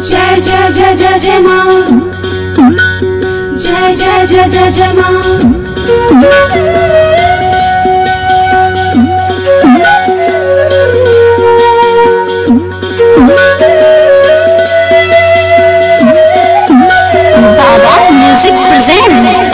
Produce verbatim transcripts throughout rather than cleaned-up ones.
जय जय जय जय जय माँ, जय जय जय जय जय माँ। बाबा म्यूजिक प्रेजेंट्स।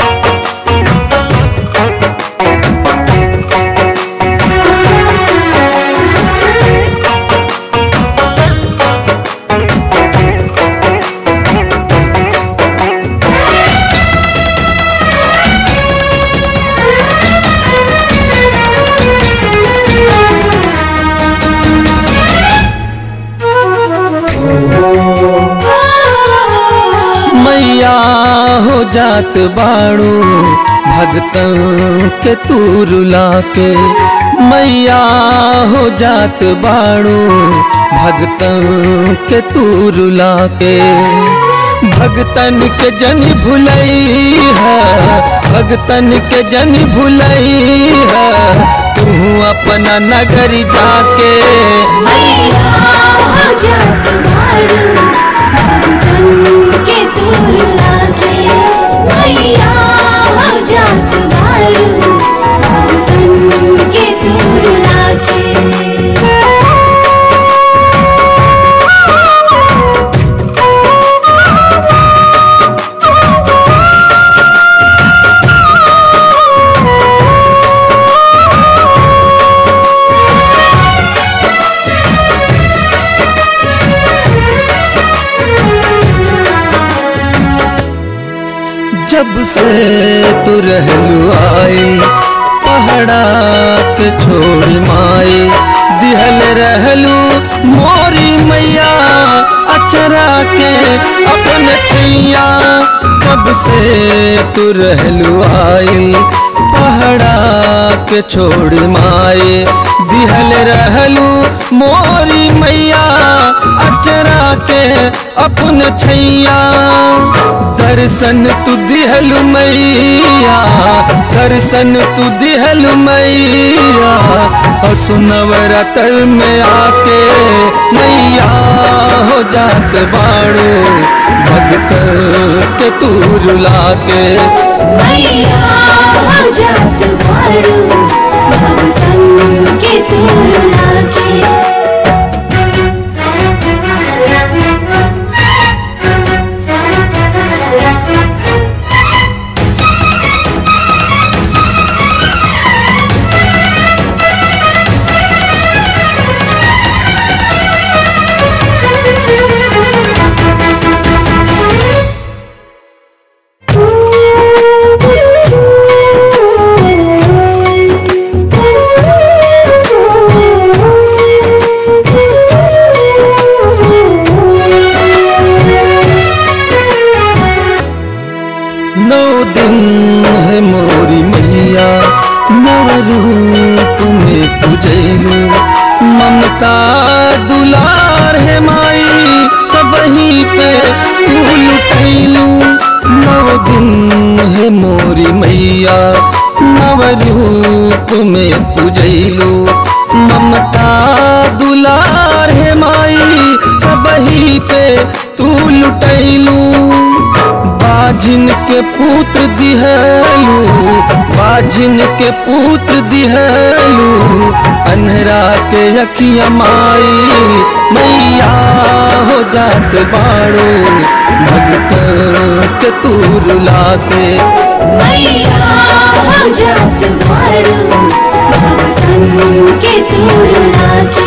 मैया हो जात बाड़ू भगतन के तू रुला के, मैया हो जात बाड़ू भगतन के तू रुला के। भगतन के जन भुलई है, भगतन के जन भुलई है, तू अपना नगर जाके। मैया हो जात बाड़ू भगतन के तू रुला के, मैया हो जात बाड़ू भगतन के तू रुला के। जब से तू रहलू आई पहाड़ा के छोड़ माई, दिहल रहलू मोरी मैया अचरा के अपन छैया। जब से तू रहलू आई पहाड़ा के छोड़ माई, दिहल रहलू मोरी मैया अचरा के अपन छैया। दर्शन तू दिहलु मैया, दर्शन तू दिहलु मैया, असुनवरात्र में आके मैया हो जात बाड़ू भगत के तू रुला के। मैया हो जात बाड़ू भगतन के तू रुला के। नौ दिन है मोरी मैया नव रूप में पूजैलू, ममता दुलार है माई सबही पे तू लुटैलू। नौ दिन है मोरी मैया नव रूप में पूजैलू, ममता दुलार है माई सबही पे तू लुटैलू। बाजिन के पुत्र दिहलू, बाजिन के पुत्र दिहलू, अन्हरा के अखिया माई मैया हो जात बाड़ू भगत के तू रुला के। मैया हो जात बाड़ू भगतन के तू रुला के।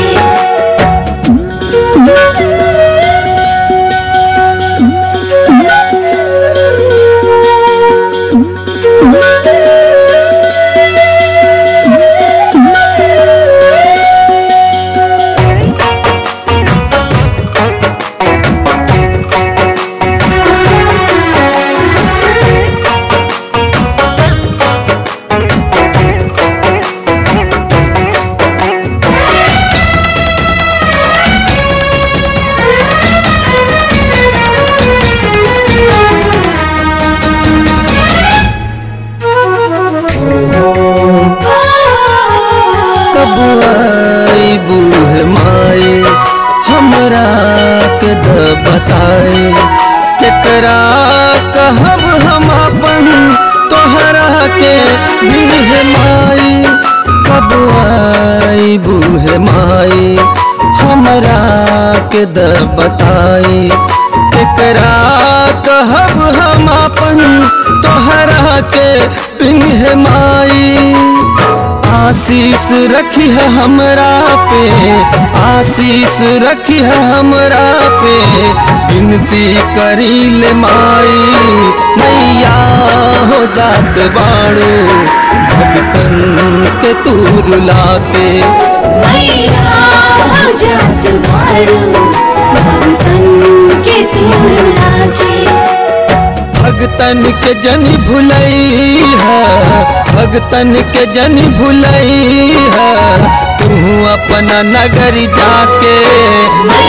कब आई बूहे माई हमरा के द बताई एकरा कहब हम अपन तोहरा के पिंगे माई आशीष रखी है हमरा पे आशीष रखी है हमरा पे विनती करी ले माई मैया हो जात बाड़ू भक्तन के तू रुला के मैया हो जात बाड़ू भक्तन के तू रुला के भगतन के जन भुलई है भगतन के जन भुलई है तू अपना नगर जाके